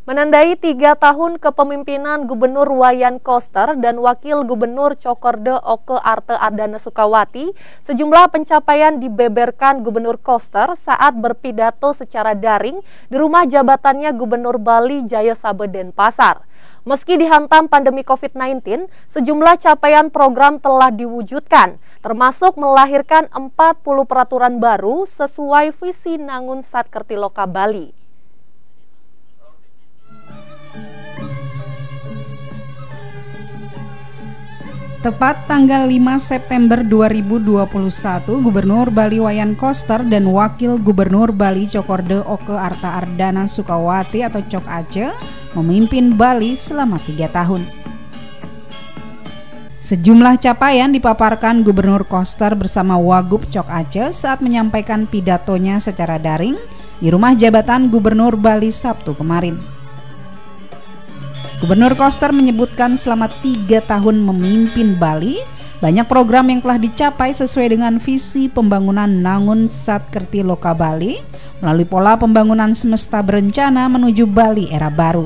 Menandai 3 tahun kepemimpinan Gubernur Wayan Koster dan Wakil Gubernur Cokorde Oke Arte Ardana Sukawati, sejumlah pencapaian dibeberkan Gubernur Koster saat berpidato secara daring di rumah jabatannya Gubernur Bali Jaya Sabe Denpasar. Meski dihantam pandemi COVID-19, sejumlah capaian program telah diwujudkan, termasuk melahirkan 40 peraturan baru sesuai visi Nangun Satkertiloka Bali. Tepat tanggal 5 September 2021, Gubernur Bali Wayan Koster dan Wakil Gubernur Bali Cokorde Oke Arte Ardana Sukawati atau Cok Aceh memimpin Bali selama 3 tahun. Sejumlah capaian dipaparkan Gubernur Koster bersama Wagub Cok Aceh saat menyampaikan pidatonya secara daring di rumah jabatan Gubernur Bali Sabtu kemarin. Gubernur Koster menyebutkan selama 3 tahun memimpin Bali, banyak program yang telah dicapai sesuai dengan visi pembangunan Nangun Satkertiloka Bali melalui pola pembangunan semesta berencana menuju Bali era baru.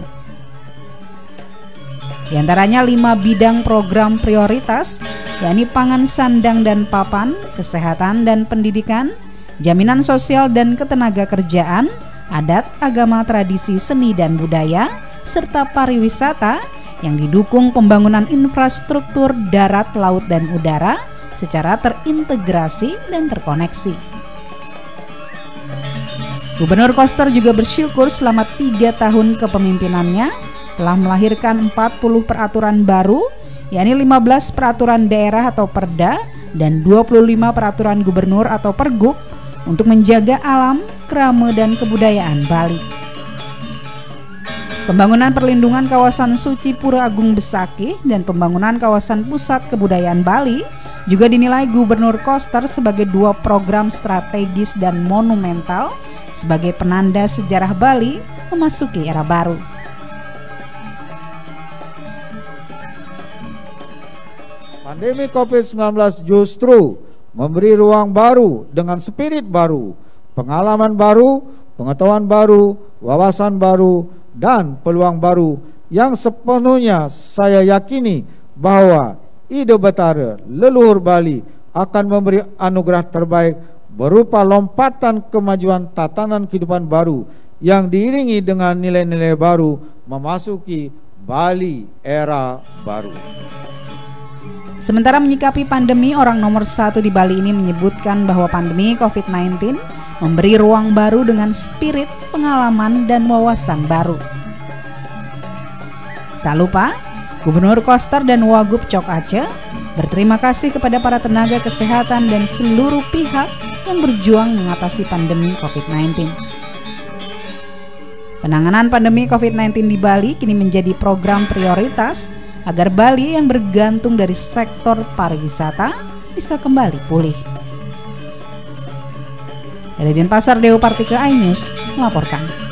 Di antaranya 5 bidang program prioritas, yakni pangan, sandang dan papan, kesehatan dan pendidikan, jaminan sosial dan ketenaga kerjaan, adat, agama, tradisi, seni dan budaya, serta pariwisata yang didukung pembangunan infrastruktur darat, laut, dan udara secara terintegrasi dan terkoneksi. Gubernur Koster juga bersyukur selama 3 tahun kepemimpinannya telah melahirkan 40 peraturan baru, yakni 15 peraturan daerah atau perda dan 25 peraturan gubernur atau pergub untuk menjaga alam, krama, dan kebudayaan Bali. Pembangunan perlindungan kawasan suci Pura Agung Besakih dan pembangunan kawasan pusat kebudayaan Bali juga dinilai Gubernur Koster sebagai 2 program strategis dan monumental sebagai penanda sejarah Bali memasuki era baru. Pandemi COVID-19 justru memberi ruang baru dengan spirit baru, pengalaman baru, pengetahuan baru, wawasan baru, dan peluang baru yang sepenuhnya saya yakini bahwa Ide Betara leluhur Bali akan memberi anugerah terbaik berupa lompatan kemajuan tatanan kehidupan baru yang diiringi dengan nilai-nilai baru memasuki Bali era baru. Sementara menyikapi pandemi, orang nomor 1 di Bali ini menyebutkan bahwa pandemi COVID-19 memberi ruang baru dengan spirit, pengalaman, dan wawasan baru. Tak lupa, Gubernur Koster dan Wagub Cok Aceh berterima kasih kepada para tenaga kesehatan dan seluruh pihak yang berjuang mengatasi pandemi COVID-19. Penanganan pandemi COVID-19 di Bali kini menjadi program prioritas agar Bali yang bergantung dari sektor pariwisata bisa kembali pulih. Dari Denpasar, Dewo Partike, iNews melaporkan.